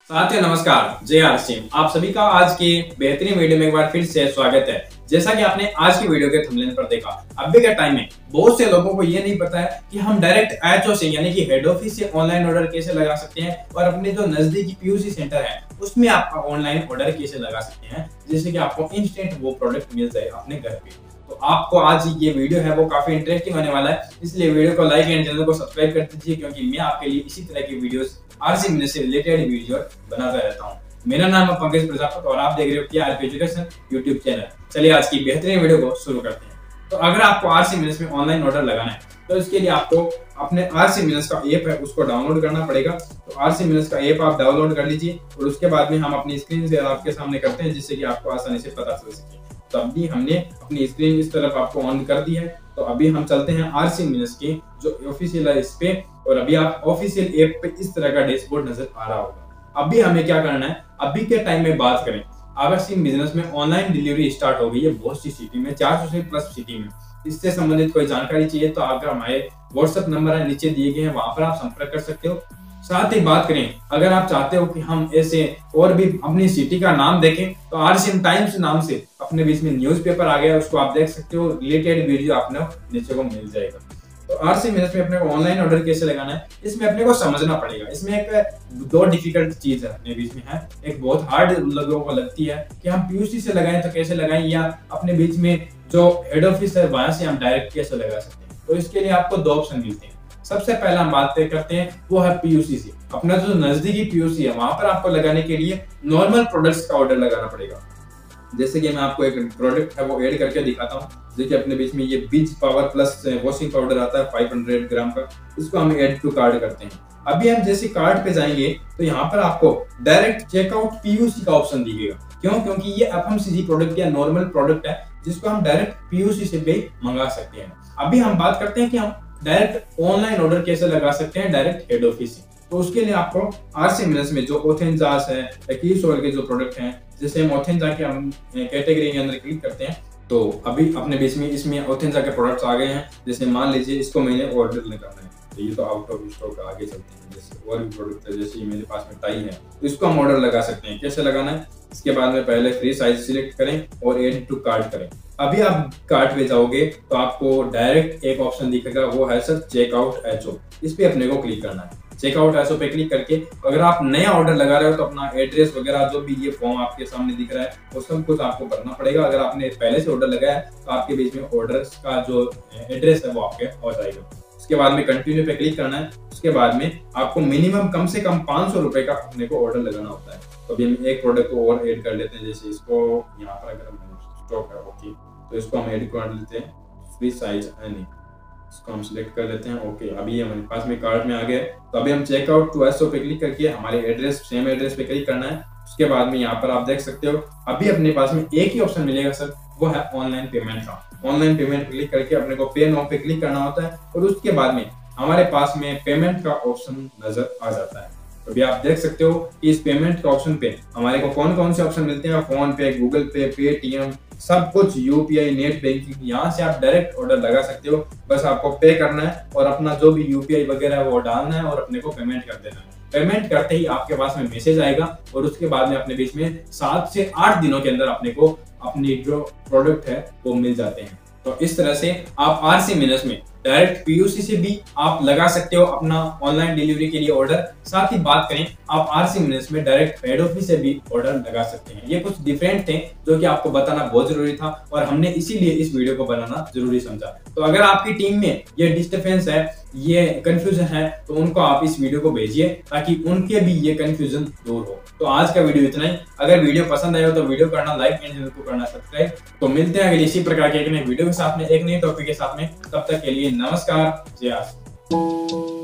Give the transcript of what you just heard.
साथियों नमस्कार, जय आर सिंह। आप सभी का आज की बेहतरीन वीडियो में एक बार फिर से स्वागत है। जैसा कि आपने आज की वीडियो के थंबनेल पर देखा, अभी के टाइम में बहुत से लोगों को ये नहीं पता है कि हम डायरेक्ट एचओ से यानी कि हेड ऑफिस से ऑनलाइन ऑर्डर कैसे लगा सकते हैं और अपने जो नजदीकी पीयूसी सेंटर है उसमें आप ऑनलाइन ऑर्डर कैसे लगा सकते हैं, जिससे कि आपको इंस्टेंट वो प्रोडक्ट मिल जाए अपने घर पे। तो आपको आज ये वीडियो है वो काफी इंटरेस्टिंग होने वाला है, इसलिए वीडियो को लाइक एंड चैनल को सब्सक्राइब कर दीजिए, क्योंकि मैं आपके लिए इसी तरह की वीडियोस आरसी बिजनेस से रिलेटेड वीडियो बनाता रहता हूँ। मेरा नाम है पंकज प्रजापत और आप देख रहे हो KRP एजुकेशन यूट्यूब चैनल। चलिए आज की बेहतरीन वीडियो को शुरू करते हैं। तो अगर आपको आरसी बिजनेस में ऑनलाइन ऑर्डर लगाना है तो इसके लिए आपको अपने आरसी बिजनेस का ऐप है उसको डाउनलोड करना पड़ेगा। तो आरसी बिजनेस का ऐप आप डाउनलोड कर लीजिए और उसके बाद में हम अपनी स्क्रीन से आपके सामने करते हैं, जिससे कि आपको आसानी से पता चल सके। तो अभी हमने अपनी स्क्रीन इस तरफ आपको ऑन कर दी है। तो अभी हम चलते हैं आरसी बिजनेस के जो ऑफिशियल है इस पे, और अभी आप ऑफिशियल ऐप पे इस तरह का डैशबोर्ड नजर आ रहा होगा। अभी हमें क्या करना है, अभी के टाइम में बात करें, आरसी बिजनेस में ऑनलाइन डिलीवरी स्टार्ट हो गई है बहुत सी सिटी में, 400 से प्लस सिटी में। इससे संबंधित कोई जानकारी चाहिए तो अगर हमारे व्हाट्सएप नंबर है नीचे दिए गए हैं, वहां पर आप संपर्क कर सकते हो। साथ ही बात करें, अगर आप चाहते हो कि हम ऐसे और भी अपनी सिटी का नाम देखें तो आरसीएन टाइम्स नाम से अपने बीच में न्यूज़पेपर आ गया है, उसको आप देख सकते हो। रिलेटेड वीडियो आपने नीचे को मिल जाएगा। तो आरसी बिजनेस में अपने को ऑनलाइन ऑर्डर कैसे लगाना है, इसमें अपने को समझना पड़ेगा। इसमें एक दो डिफिकल्ट चीज है अपने बीच में है। एक बहुत हार्ड लोगों को लगती है कि हम पीयूसी से लगाएं तो कैसे लगाएं, या अपने बीच में जो हेड ऑफिस है वहां से हम डायरेक्ट कैसे लगा सकते हैं। तो इसके लिए आपको दो ऑप्शन मिलते हैं। सबसे पहला हम बात करते हैं वो है पीयूसी से। अपना जो नजदीकी पीयूसी है वहां पर आपको लगाने के लिए नॉर्मल प्रोडक्ट्स का ऑर्डर लगाना पड़ेगा। जैसे कि मैं आपको एक प्रोडक्ट है वो ऐड करके दिखाता हूँ। देखिए अपने बीच में ये बीच पावर प्लस वॉशिंग पाउडर आता है 500 ग्राम का, इसको हम ऐड टू कार्ट करते हैं। अभी हम जैसे कार्ट पे जाएंगे तो यहाँ पर आपको डायरेक्ट चेकआउट पीयूसी का ऑप्शन दिखेगा। क्यों? क्योंकि ये एफएमसीजी प्रोडक्ट या नॉर्मल प्रोडक्ट है जिसको हम डायरेक्ट पीयूसी से भी मंगा सकते हैं। अभी हम बात करते हैं कि हम डायरेक्ट ऑनलाइन ऑर्डर कैसे लगा सकते हैं डायरेक्ट हेड ऑफिस से। तो उसके लिए आपको आरसी बिजनेस में जो ओथेंजास है या कीसोल के जो प्रोडक्ट हैं, जैसे हम ओथेंजा के हम कैटेगरी के अंदर क्लिक करते हैं तो अभी अपने बीच में इसमें ओथेंजा के प्रोडक्ट्स आ गए हैं। जैसे मान लीजिए इसको मैंने ऑर्डर लगाना है तो ये तो आउट ऑफ स्टॉक आगे चलते हैं। जैसे और भी प्रोडक्ट है, जैसे मेरे पास में टाई है तो इसको हम ऑर्डर लगा सकते हैं। कैसे लगाना है, इसके बाद में पहले फ्री साइज सिलेक्ट करें और एड टू कार्ट करें। अभी आप कार्ट पे जाओगे तो आपको डायरेक्ट एक ऑप्शन दिखेगा, वो है सर चेकआउट एचओ। इस पे अपने को क्लिक करना है। चेकआउट एचओ पे क्लिक करके अगर आप नया ऑर्डर लगा रहे हो तो अपना एड्रेस वगैरह जो भी ये फॉर्म आपके सामने दिख रहा है वो सब कुछ आपको भरना पड़ेगा। अगर आपने पहले से ऑर्डर लगाया है तो आपके बीच में ऑर्डर का जो एड्रेस है वो आपके हो जाएगा। उसके बाद में कंटिन्यू पे क्लिक करना है। उसके बाद में आपको मिनिमम कम से कम 500 रुपए का अपने को ऑर्डर लगाना होता है। तो अभी हम एक प्रोडक्ट को और ऐड कर लेते हैं। जैसे इसको यहाँ पर अगर स्टॉक है ओके, तो इसको हम ऐड कर लेते हैं फ्री साइज एनी, इसको हम सिलेक्ट कर लेते हैं। ओके, अभी ये हमारे पास में कार्ट में आ गया। तो अभी हम चेकआउट टू एसओ पे क्लिक करके हमारे एड्रेस सेम एड्रेस पे क्लिक करना है। उसके बाद में यहाँ पर आप देख सकते हो अभी अपने पास में एक ही ऑप्शन मिलेगा सर, वो है ऑनलाइन पेमेंट का। ऑनलाइन पेमेंट क्लिक करके अपने को पे नाउ पे क्लिक करना होता है और उसके बाद में हमारे पास में पेमेंट का ऑप्शन नजर आ जाता है। तो अभी आप देख सकते हो कि इस पेमेंट के ऑप्शन पे हमारे को कौन कौन से ऑप्शन मिलते हैं। फोन पे, गूगल पे, पेटीएम, सब कुछ, यूपीआई, नेट बैंकिंग, यहाँ से आप डायरेक्ट ऑर्डर लगा सकते हो। बस आपको पे करना है और अपना जो भी यूपीआई वगैरह है वो डालना है और अपने को पेमेंट कर देना है। पेमेंट करते ही आपके पास में मैसेज आएगा और उसके बाद में अपने बीच में 7 से 8 दिनों के अंदर अपने को अपनी जो प्रोडक्ट है वो मिल जाते हैं। तो इस तरह से आप आरसी बिजनेस में डायरेक्ट पीयूसी से भी आप लगा सकते हो अपना ऑनलाइन डिलीवरी के लिए ऑर्डर। साथ ही बात करें, आप आरसी बिजनेस में डायरेक्ट हेड ऑफिस से भी ऑर्डर लगा सकते हैं। ये कुछ डिफरेंट थे जो कि आपको बताना बहुत जरूरी था और हमने इसीलिए इस वीडियो को बनाना जरूरी समझा। तो अगर आपकी टीम में ये डिस्टर्बेंस है, ये कंफ्यूजन है, तो उनको आप इस वीडियो को भेजिए ताकि उनके भी ये कंफ्यूजन दूर हो। तो आज का वीडियो इतना ही। अगर वीडियो पसंद आया हो तो वीडियो करना लाइक एंड चैनल को करना सब्सक्राइब। तो मिलते हैं अगले इसी प्रकार के एक नए वीडियो के साथ में, एक नई टॉपिक के साथ में। तब तक के लिए नमस्कार, जय आर।